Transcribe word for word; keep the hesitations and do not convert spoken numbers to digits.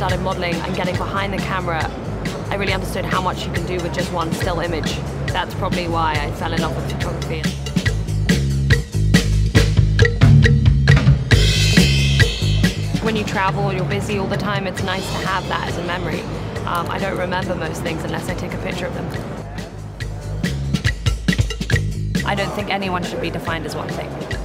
started modeling and getting behind the camera, I really understood how much you can do with just one still image. That's probably why I fell in love with photography. When you travel, you're busy all the time, it's nice to have that as a memory. Um, I don't remember most things unless I take a picture of them. I don't think anyone should be defined as one thing.